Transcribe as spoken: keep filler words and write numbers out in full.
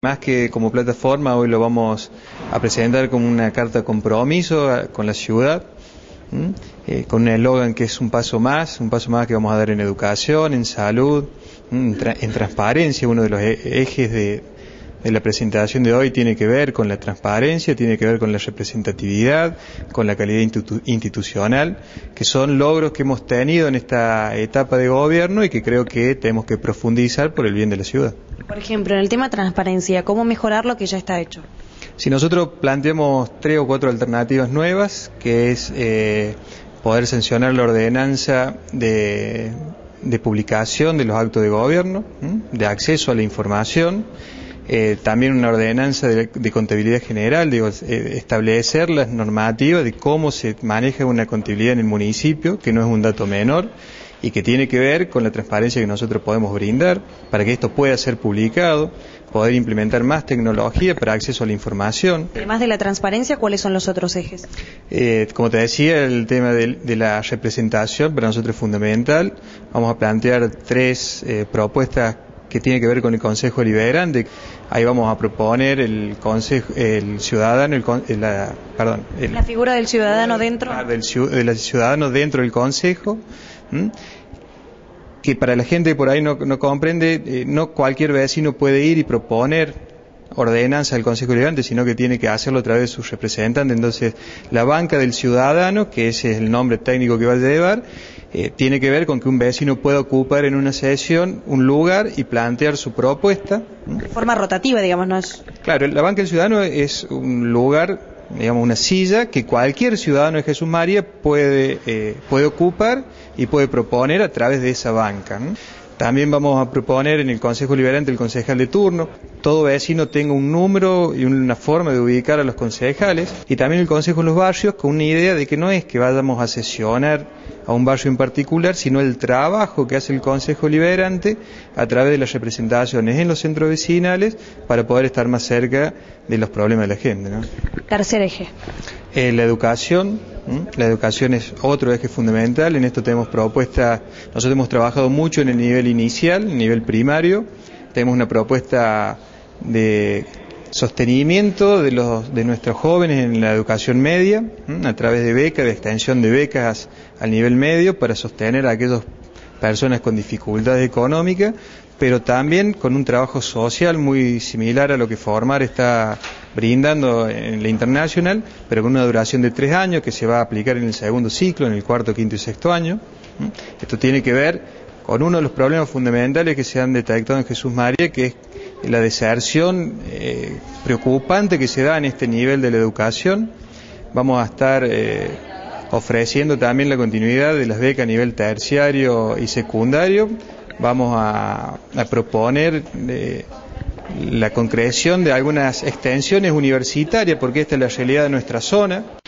Más que como plataforma, hoy lo vamos a presentar como una carta de compromiso con la ciudad, eh, con un eslogan que es un paso más, un paso más que vamos a dar en educación, en salud, en, tra en transparencia. Uno de los ejes de, de la presentación de hoy tiene que ver con la transparencia, tiene que ver con la representatividad, con la calidad institu institucional, que son logros que hemos tenido en esta etapa de gobierno y que creo que tenemos que profundizar por el bien de la ciudad. Por ejemplo, en el tema transparencia, ¿cómo mejorar lo que ya está hecho? Si nosotros planteamos tres o cuatro alternativas nuevas, que es eh, poder sancionar la ordenanza de, de publicación de los actos de gobierno, ¿m? de acceso a la información, eh, también una ordenanza de, de contabilidad general, digo, eh, establecer las normativas de cómo se maneja una contabilidad en el municipio, que no es un dato menor, y que tiene que ver con la transparencia que nosotros podemos brindar para que esto pueda ser publicado, poder implementar más tecnología para acceso a la información. Además de la transparencia, ¿cuáles son los otros ejes? Eh, como te decía, el tema de, de la representación para nosotros es fundamental. Vamos a plantear tres eh, propuestas que tienen que ver con el Consejo Deliberante. Ahí vamos a proponer el consejo, el ciudadano, el, la, perdón, el, la figura del ciudadano dentro. Del, del ciudadano dentro del Consejo. ¿Mm? Que para la gente por ahí no, no comprende, eh, no cualquier vecino puede ir y proponer ordenanza al Consejo Deliberante, sino que tiene que hacerlo a través de sus representantes. Entonces, la banca del ciudadano, que ese es el nombre técnico que va a llevar, eh, tiene que ver con que un vecino pueda ocupar en una sesión un lugar y plantear su propuesta. De forma rotativa, digamos, ¿no es? Claro, la banca del ciudadano es un lugar, digamos, una silla que cualquier ciudadano de Jesús María puede, eh, puede ocupar y puede proponer a través de esa banca, ¿no? También vamos a proponer en el Consejo Deliberante el concejal de turno. Todo vecino tenga un número y una forma de ubicar a los concejales. Y también el Consejo de los Barrios con una idea de que no es que vayamos a sesionar a un barrio en particular, sino el trabajo que hace el Consejo Deliberante a través de las representaciones en los centros vecinales para poder estar más cerca de los problemas de la gente, ¿no? Tercer eje. Eh, la educación. ¿Mm? La educación es otro eje fundamental. En esto tenemos propuestas. Nosotros hemos trabajado mucho en el nivel inicial, el nivel primario. Tenemos una propuesta de sostenimiento de los de nuestros jóvenes en la educación media, ¿m? a través de becas, de extensión de becas al nivel medio para sostener a aquellas personas con dificultades económicas, pero también con un trabajo social muy similar a lo que Formar está brindando en la internacional, pero con una duración de tres años que se va a aplicar en el segundo ciclo, en el cuarto, quinto y sexto año. Esto tiene que ver con uno de los problemas fundamentales que se han detectado en Jesús María, que es la deserción eh, preocupante que se da en este nivel de la educación. Vamos a estar eh, ofreciendo también la continuidad de las becas a nivel terciario y secundario. Vamos a, a proponer eh, la concreción de algunas extensiones universitarias, porque esta es la realidad de nuestra zona.